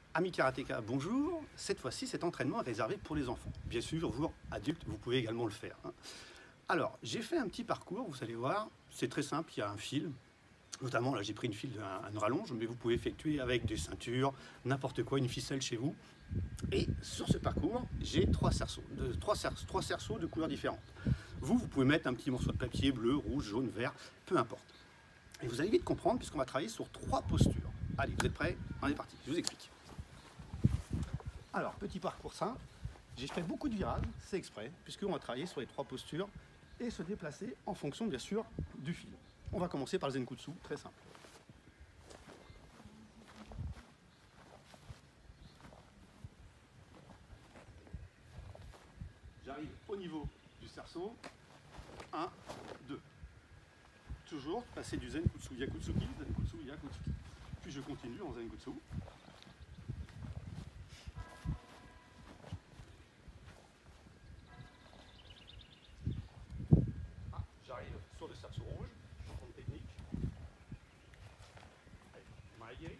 Amis karatéka, bonjour. Cette fois-ci, cet entraînement est réservé pour les enfants. Bien sûr, vous, adultes, vous pouvez également le faire. Alors, j'ai fait un petit parcours, vous allez voir, c'est très simple, il y a un fil. Notamment, là, j'ai pris une file, une rallonge, mais vous pouvez effectuer avec des ceintures, n'importe quoi, une ficelle chez vous. Et sur ce parcours, j'ai trois cerceaux de couleurs différentes. Vous pouvez mettre un petit morceau de papier bleu, rouge, jaune, vert, peu importe. Et vous allez vite comprendre, puisqu'on va travailler sur 3 postures. Allez, vous êtes prêts? On est parti, je vous explique. Alors, petit parcours simple, j'ai fait beaucoup de virages, c'est exprès, puisqu'on va travailler sur les 3 postures et se déplacer en fonction, bien sûr, du fil. On va commencer par le Zenkutsu, très simple. J'arrive au niveau du cerceau, 1, 2. Toujours passer du Zenkutsu Yakutsuki, Zenkutsu Yakutsuki. Puis je continue en Zenkutsu. J'arrive sur le cerceau rouge, je prends une technique. Maegiri.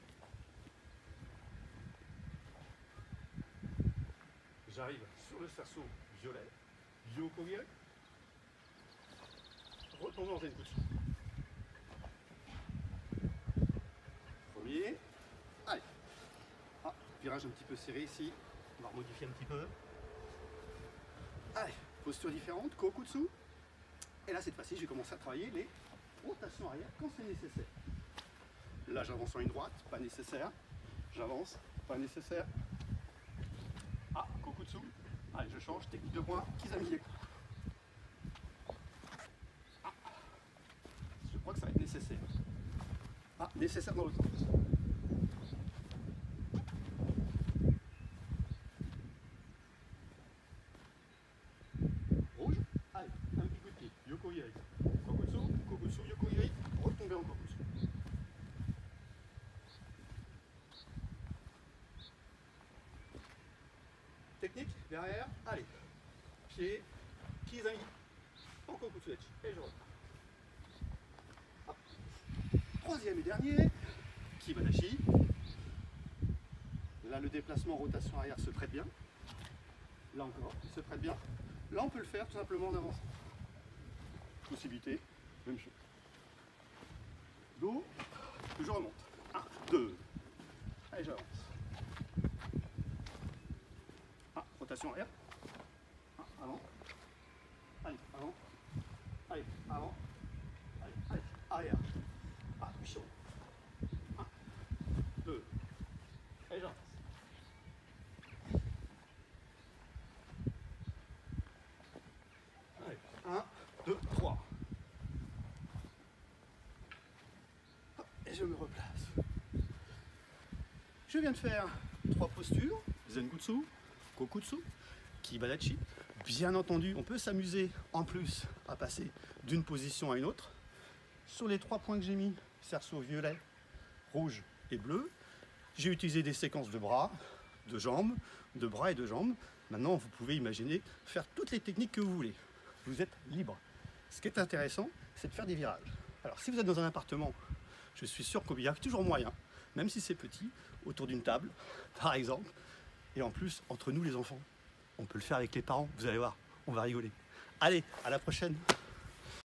J'arrive sur le cerceau violet, Yokogiri. Retournons en Zenkutsu. Premier. Allez. Virage un petit peu serré ici. On va remodifier un petit peu. Allez, posture différente, Kokutsu. Et là, cette fois-ci, je vais commencer à travailler les rotations arrière quand c'est nécessaire. Là, j'avance en une droite, pas nécessaire. J'avance, pas nécessaire. Kokutsu. Allez, je change, technique de poing, Kizami. Je crois que ça va être nécessaire. Nécessaire dans l'autre sens. Rouge. Allez, un petit coup de pied. Yoko-iri. Kokutsu, Kokutsu, Yoko-iri. Retomber en Kokutsu. Technique, derrière. Allez. Pied. Kizami. En Kokutsu. Et je repars. Troisième et dernier. Kibanashi. Là, le déplacement rotation arrière se prête bien. Là encore, il se prête bien. Là, on peut le faire tout simplement en avançant. Possibilité, même chose. Dos, je remonte. 1, 2. Allez, j'avance. Rotation arrière. Avant. Allez, avant. Allez, avant. Allez, arrière. Chaud. 1, 2. Et j'avance. Allez, 1, 2, 3. Et je me replace. Je viens de faire 3 postures, Zenkutsu, Kokutsu, Kibanashi. Bien entendu, on peut s'amuser en plus à passer d'une position à une autre. Sur les 3 points que j'ai mis, cerceau violet, rouge et bleu, j'ai utilisé des séquences de bras, de jambes, de bras et de jambes. Maintenant, vous pouvez imaginer faire toutes les techniques que vous voulez. Vous êtes libre. Ce qui est intéressant, c'est de faire des virages. Alors, si vous êtes dans un appartement, je suis sûr qu'il y a toujours moyen, même si c'est petit, autour d'une table, par exemple. Et en plus, entre nous les enfants, on peut le faire avec les parents. Vous allez voir, on va rigoler. Allez, à la prochaine!